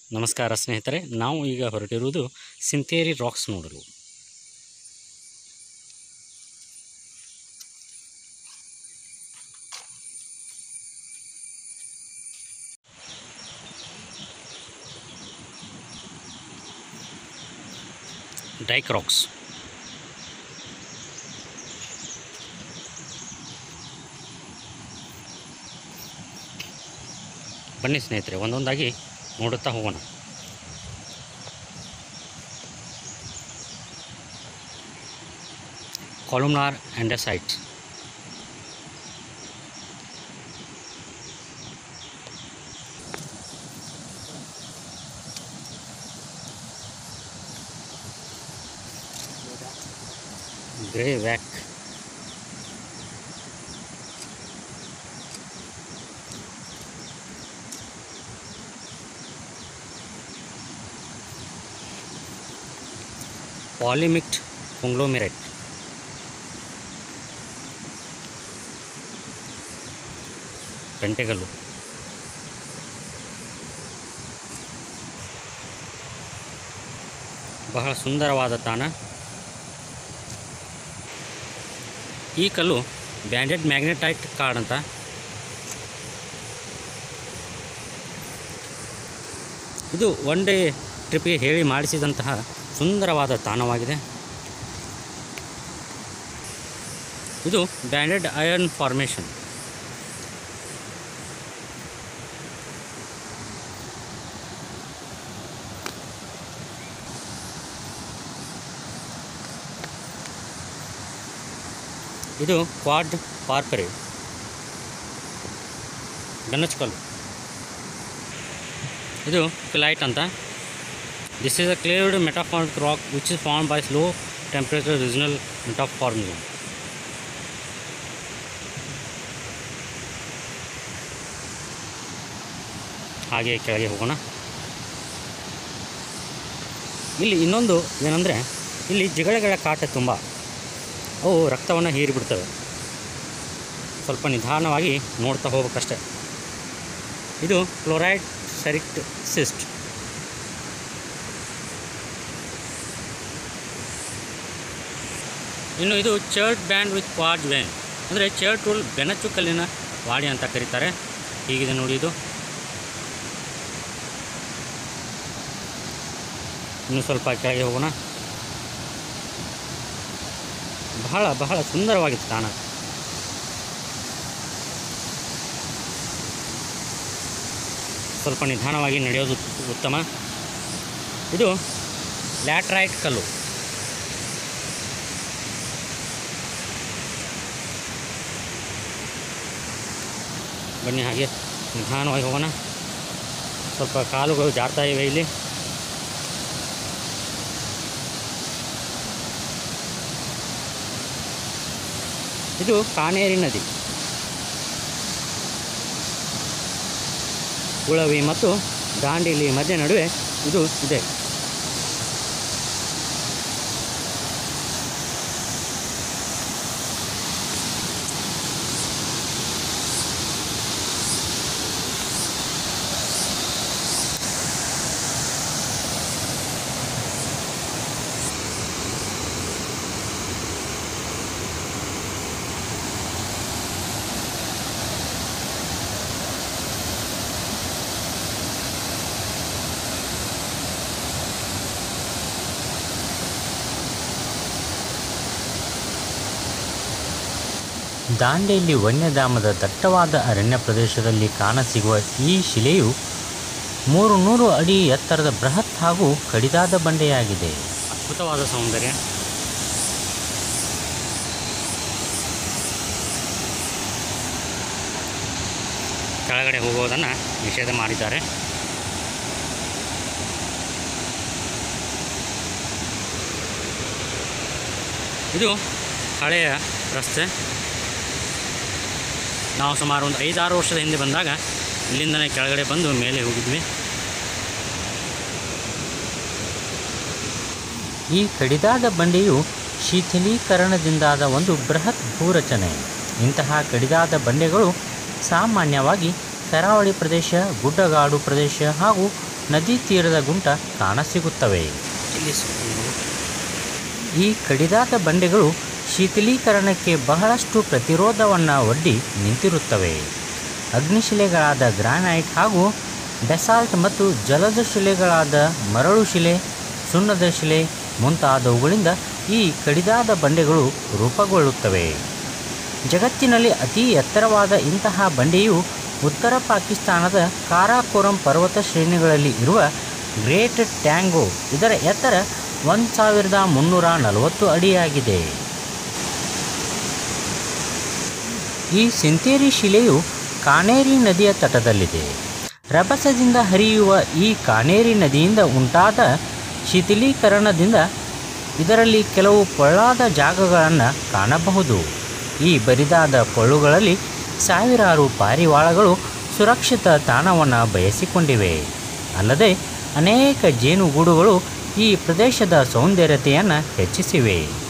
ನಮಸ್ಕಾರ ಸ್ನೇಹಿತರೆ, ನಾವು ಈಗ ಹೊರಟಿರುವುದು ಸಿಂತೇರಿ ರಾಕ್ಸ್ ನೋಡಲು. ಡೈಕ್ ರಾಕ್ಸ್ ಬನ್ನಿ ಸ್ನೇಹಿತರೆ, ಒಂದೊಂದಾಗಿ ನೋಡುತ್ತಾ ಹೋಗೋಣ. ಕಾಲಮ್ನಾರ್ ಆಂಡೆಸೈಟ್, ಗ್ರೇ ವ್ಯಾಕ್, ಪಾಲಿಮಿಕ್ಟ್ ಕಾಂಗ್ಲೋಮೆರೇಟ್, ಪೆಂಟೆಗಲ್ಲು, ಬಹಳ ಸುಂದರವಾದ ತಾಣ. ಈ ಕಲ್ಲು ಬ್ಯಾಂಡೆಡ್ ಮ್ಯಾಗ್ನೆಟೈಟ್ ಕಾರ್ಡ್ ಅಂತ. ಇದು ಒನ್ ಡೇ ಟ್ರಿಪ್ಗೆ ಹೇಳಿ ಮಾಡಿಸಿದಂತಹ ಸುಂದರವಾದ ತಾಣವಾಗಿದೆ. ಇದು ಬ್ಯಾಂಡೆಡ್ ಐರನ್ ಫಾರ್ಮೇಷನ್. ಇದು ಕ್ವಾಡ್ ಪಾರ್ಪರೆ ಗನಚ್ಕಲ್ಲು. ಇದು ಕ್ಲೈಟ್ ಅಂತ. This is a cleaved metamorphic rock which is formed by low temperature regional metamorphism. ಹಾಗೆ ಕೆಳಗೆ ಹೋಗೋಣ. ಇಲ್ಲಿ ಇನ್ನೊಂದು ಏನಂದರೆ, ಇಲ್ಲಿ ಜಿಗಳೆಗಳ ಕಾಟ ತುಂಬ. ಅವು ರಕ್ತವನ್ನು ಹೀರಿಬಿಡ್ತವೆ. ಸ್ವಲ್ಪ ನಿಧಾನವಾಗಿ ನೋಡ್ತಾ ಹೋಗ್ಬೇಕಷ್ಟೆ. ಇದು ಕ್ಲೋರೈಡ್ ಸೆರಿಕ್ಟ್ ಸಿಸ್ಟ್. ಇನ್ನು ಇದು chert band with quartz vein, ಅಂದರೆ ಚರ್ಟ್ ಟೂಲ್ ಬೆನಚು ಕಲ್ಲಿನ ವಾಡಿ ಅಂತ ಕರೀತಾರೆ. ಹೀಗಿದೆ ನೋಡಿ ಇದು. ಇನ್ನು ಸ್ವಲ್ಪ ಕೆಳಗೆ ಹೋಗೋಣ. ಬಹಳ ಬಹಳ ಸುಂದರವಾಗಿತ್ತು ತಾಣ. ಸ್ವಲ್ಪ ನಿಧಾನವಾಗಿ ನಡೆಯೋದು ಉತ್ತಮ. ಇದು ಲ್ಯಾಟ್ರೈಟ್ ಕಲ್ಲು. ಬನ್ನಿ ಹಾಗೆ ನಿಧಾನವಾಗಿ ಹೋಗೋಣ. ಸ್ವಲ್ಪ ಕಾಲುಗಳು ಜಾರ್ತಾ ಇವೆ ಇಲ್ಲಿ. ಇದು ಕಾನೇರಿ ನದಿ. ಉಳವಿ ಮತ್ತು ದಾಂಡೇಲಿ ಮಧ್ಯೆ ನಡುವೆ ಇದು ಇದೆ. ದಾಂಡೇಲಿ ವನ್ಯಧಾಮದ ದಟ್ಟವಾದ ಅರಣ್ಯ ಪ್ರದೇಶದಲ್ಲಿ ಕಾಣಸಿಗುವ ಈ ಶಿಲೆಯು 300 ಅಡಿ ಎತ್ತರದ ಬೃಹತ್ ಹಾಗೂ ಕಡಿದಾದ ಬಂಡೆಯಾಗಿದೆ. ಅದ್ಭುತವಾದ ಸೌಂದರ್ಯ. ಕೆಳಗಡೆ ಹೋಗುವುದನ್ನು ನಿಷೇಧ ಮಾಡಿದ್ದಾರೆ. ಇದು ಹಳೆಯ ರಸ್ತೆ. ನಾವು ಸುಮಾರು ಒಂದು 5-6 ವರ್ಷದ ಹಿಂದೆ ಬಂದಾಗ ಇಲ್ಲಿಂದನೇ ಕೆಳಗಡೆ ಬಂದು ಮೇಲೆ ಹೋಗಿದ್ವಿ. ಈ ಕಡಿದಾದ ಬಂಡೆಯು ಶೀಥಲೀಕರಣದಿಂದಾದ ಒಂದು ಬೃಹತ್ ಭೂರಚನೆ. ಇಂತಹ ಕಡಿದಾದ ಬಂಡೆಗಳು ಸಾಮಾನ್ಯವಾಗಿ ಕರಾವಳಿ ಪ್ರದೇಶ, ಗುಡ್ಡಗಾಡು ಪ್ರದೇಶ ಹಾಗೂ ನದಿ ತೀರದ ಗುಂಟ ಕಾಣಸಿಗುತ್ತವೆ. ಈ ಕಡಿದಾದ ಬಂಡೆಗಳು ಶೀತಲೀಕರಣಕ್ಕೆ ಬಹಳಷ್ಟು ಪ್ರತಿರೋಧವನ್ನು ಒಡ್ಡಿ ನಿಂತಿರುತ್ತವೆ. ಅಗ್ನಿಶಿಲೆಗಳಾದ ಗ್ರಾನೈಟ್ ಹಾಗೂ ಬೆಸಾಲ್ಟ್ ಮತ್ತು ಜಲದ ಶಿಲೆಗಳಾದ ಮರಳು ಶಿಲೆ, ಸುಣ್ಣದ ಶಿಲೆ ಮುಂತಾದವುಗಳಿಂದ ಈ ಕಡಿದಾದ ಬಂಡೆಗಳು ರೂಪುಗೊಳ್ಳುತ್ತವೆ. ಜಗತ್ತಿನಲ್ಲಿ ಅತಿ ಎತ್ತರವಾದ ಇಂತಹ ಬಂಡೆಯು ಉತ್ತರ ಪಾಕಿಸ್ತಾನದ ಕಾರಾಕೋರಂ ಪರ್ವತ ಶ್ರೇಣಿಗಳಲ್ಲಿ ಇರುವ ಗ್ರೇಟ್ ಟ್ಯಾಂಗೋ. ಇದರ ಎತ್ತರ 1340 ಅಡಿಯಾಗಿದೆ. ಈ ಸಿಂತೇರಿ ಶಿಲೆಯು ಕಾನೇರಿ ನದಿಯ ತಟದಲ್ಲಿದೆ. ರಭಸದಿಂದ ಹರಿಯುವ ಈ ಕಾನೇರಿ ನದಿಯಿಂದ ಉಂಟಾದ ಶೀತಲೀಕರಣದಿಂದ ಇದರಲ್ಲಿ ಕೆಲವು ಪೊಳ್ಳಾದ ಜಾಗಗಳನ್ನು ಕಾಣಬಹುದು. ಈ ಬರಿದಾದ ಪೊಳ್ಳುಗಳಲ್ಲಿ ಸಾವಿರಾರು ಪಾರಿವಾಳಗಳು ಸುರಕ್ಷಿತ ತಾಣವನ್ನು ಬಯಸಿಕೊಂಡಿವೆ. ಅಲ್ಲದೆ ಅನೇಕ ಜೇನುಗೂಡುಗಳು ಈ ಪ್ರದೇಶದ ಸೌಂದರ್ಯತೆಯನ್ನು ಹೆಚ್ಚಿಸಿವೆ.